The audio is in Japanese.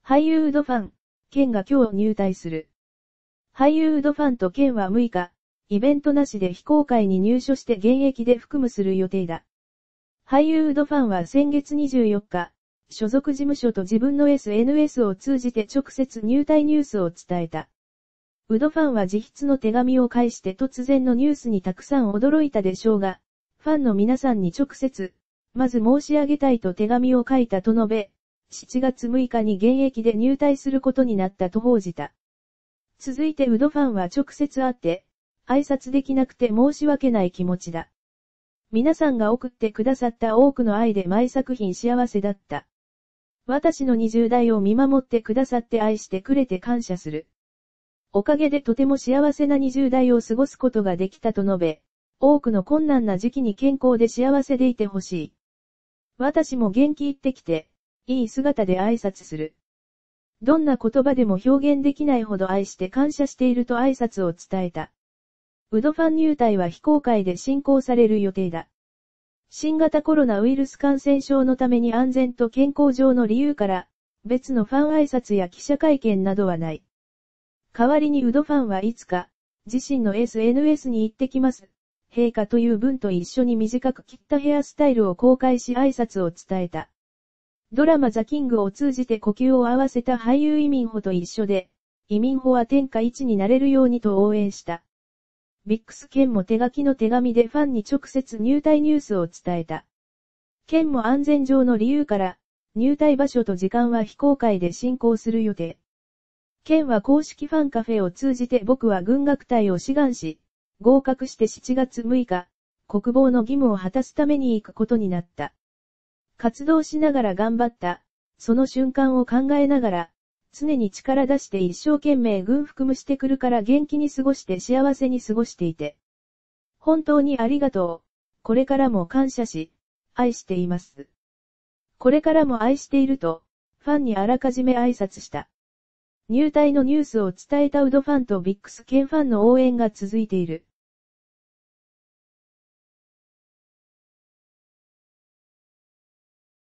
俳優ウドファン、ケンが今日入隊する。俳優ウドファンとケンは6日、イベントなしで非公開に入所して現役で服務する予定だ。俳優ウドファンは先月24日、所属事務所と自分の SNS を通じて直接入隊ニュースを伝えた。ウドファンは自筆の手紙を介して突然のニュースにたくさん驚いたでしょうが、ファンの皆さんに直接、まず申し上げたいと手紙を書いたと述べ、7月6日に現役で入隊することになったと報じた。続いてウドファンは直接会って、挨拶できなくて申し訳ない気持ちだ。皆さんが送ってくださった多くの愛で毎作品幸せだった。私の20代を見守ってくださって愛してくれて感謝する。おかげでとても幸せな20代を過ごすことができたと述べ、多くの困難な時期に健康で幸せでいてほしい。私も元気いってきて、いい姿で挨拶する。どんな言葉でも表現できないほど愛して感謝していると挨拶を伝えた。ウドファン入隊は非公開で進行される予定だ。新型コロナウイルス感染症のために安全と健康上の理由から、別のファン挨拶や記者会見などはない。代わりにウドファンはいつか、自身の SNS に行ってきます。陛下という文と一緒に短く切ったヘアスタイルを公開し挨拶を伝えた。ドラマザ・キングを通じて呼吸を合わせた俳優イミンホと一緒で、イミンホは天下一になれるようにと応援した。ビックス・ケンも手書きの手紙でファンに直接入隊ニュースを伝えた。ケンも安全上の理由から、入隊場所と時間は非公開で進行する予定。ケンは公式ファンカフェを通じて僕は軍楽隊を志願し、合格して7月6日、国防の義務を果たすために行くことになった。活動しながら頑張った、その瞬間を考えながら、常に力出して一生懸命軍服務してくるから元気に過ごして幸せに過ごしていて。本当にありがとう。これからも感謝し、愛しています。これからも愛していると、ファンにあらかじめ挨拶した。入隊のニュースを伝えたウドファンとビックス・ケンファンの応援が続いている。